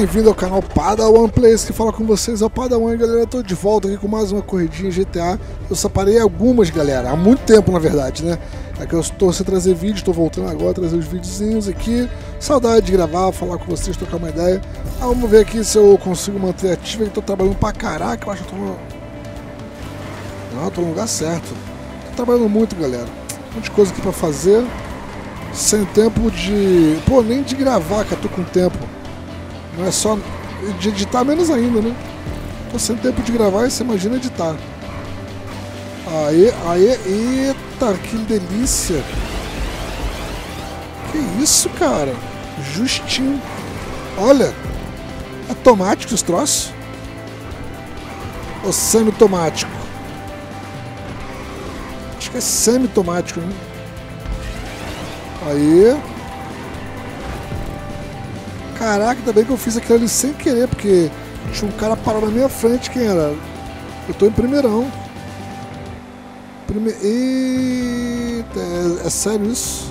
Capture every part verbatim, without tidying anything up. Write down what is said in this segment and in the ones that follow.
Bem-vindo ao canal Padawan Plays, que fala com vocês é o Padawan, galera. Tô de volta aqui com mais uma corridinha G T A. Eu separei algumas, galera, há muito tempo na verdade, né? É que eu estou sem trazer vídeo, estou voltando agora a trazer os videozinhos aqui. Saudade de gravar, falar com vocês, trocar uma ideia. Ah, vamos ver aqui se eu consigo manter ativo. Tô trabalhando pra caraca, eu acho que eu tô no... Não, tô no lugar certo. Tô trabalhando muito, galera. Um monte de coisa aqui pra fazer. Sem tempo de... Pô, nem de gravar, que eu tô com tempo. Não é só de editar, menos ainda, né? Tô sem tempo de gravar e você imagina editar. Aê, aê, eita, que delícia. Que isso, cara? Justinho. Olha, é tomático esse troço? Ou semi-tomático? Acho que é semi-tomático, né? Aí. Caraca, ainda bem que eu fiz aquilo ali sem querer, porque tinha um cara parado na minha frente. Quem era? Eu tô em primeirão. Prime... Eita, é, é sério isso?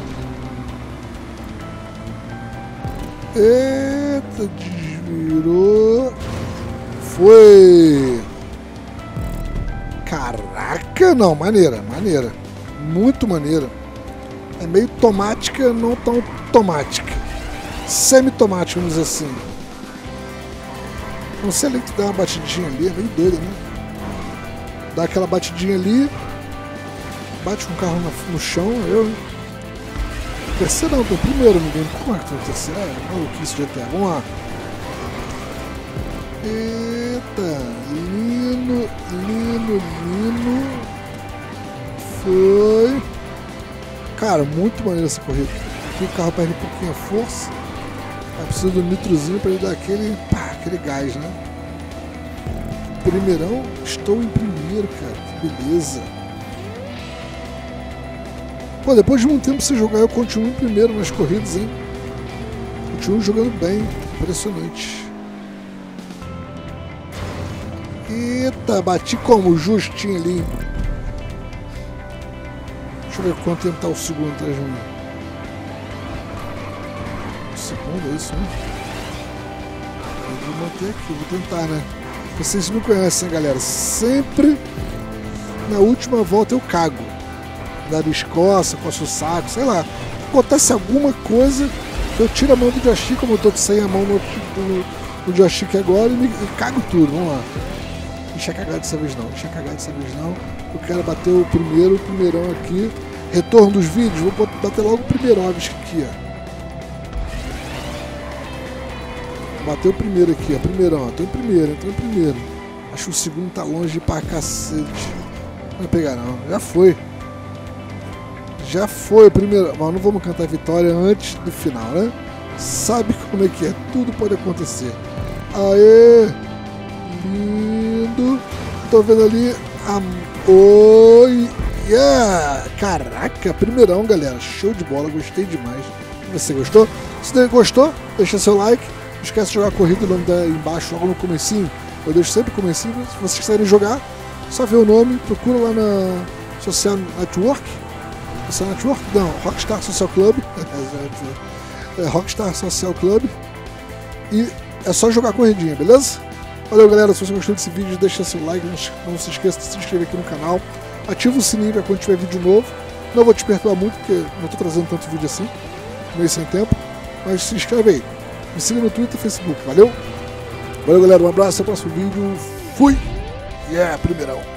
Eita, desvirou. Foi. Caraca, não, maneira, maneira. Muito maneira. É meio tomática, não tão tomática. Semi-tomática, vamos dizer assim. Não sei ali que tu dá uma batidinha ali, é meio doido, né? Dá aquela batidinha ali. Bate com o carro no chão, eu. Terceiro não, tô primeiro, ninguém. Como é que tô terceiro? É maluquice de G T A. Vamos lá. Eita, lindo, lindo, lindo. Foi. Cara, muito maneiro essa corrida. Aqui o carro perde um pouquinho a força. Aí precisa do nitrozinho para ele dar aquele, pá, aquele gás, né? Primeirão, estou em primeiro, cara. Que beleza. Pô, depois de um tempo sem jogar, eu continuo em primeiro nas corridas, hein? Continuo jogando bem. Impressionante. Eita, bati como? Justinho ali. Deixa eu ver quanto tempo tá o segundo atrás de mim. O segundo, é isso, né? Eu vou manter aqui, vou tentar, né? Vocês me conhecem, né, galera? Sempre na última volta eu cago. Da escoça, coço o saco, sei lá. Acontece alguma coisa que eu tiro a mão do joystick, como eu tô sem a mão no, no, no joystick agora, e, me, e cago tudo. Vamos lá. Deixa cagar dessa vez não, deixa cagar dessa vez não. Eu quero bater o primeiro, o primeirão aqui. Retorno dos vídeos, vou bater logo o primeirão aqui, ó. Bateu o primeiro aqui, ó. Primeirão, ó. Tô em primeiro, tô em primeiro. Acho que o segundo tá longe pra cacete. Não vai pegar não, já foi. Já foi o primeiro. Mas não vamos cantar vitória antes do final, né? Sabe como é que é? Tudo pode acontecer. Aê! Lindo! Tô vendo ali. A... Oi! Yeah! Caraca, primeirão, galera. Show de bola, gostei demais. Você gostou? Se você gostou, deixa seu like. Não esquece de jogar a corrida, o nome tá aí embaixo, logo no comecinho. Eu deixo sempre o comecinho. Se vocês quiserem jogar, só ver o nome, procura lá na Social Network. Social Network? Não, Rockstar Social Club. É, Rockstar Social Club. E é só jogar a corridinha, beleza? Valeu, galera. Se você gostou desse vídeo, deixa seu like. Não se esqueça de se inscrever aqui no canal. Ativa o sininho para quando tiver vídeo novo. Não vou te perturbar muito, porque não estou trazendo tanto vídeo assim, meio sem tempo. Mas se inscreve aí. Me siga no Twitter e Facebook. Valeu? Valeu, galera. Um abraço. Até o próximo vídeo. Fui! Yeah, primeirão.